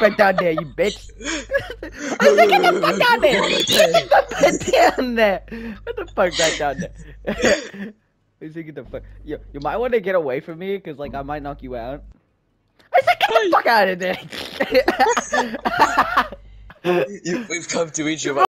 back down there, you bitch. I said get the fuck down there. Get the fuck down there. Get the fuck back down there. I said get the fuck. You might want to get away from me, cause like I might knock you out. I said get the fuck out of there. We've come to each of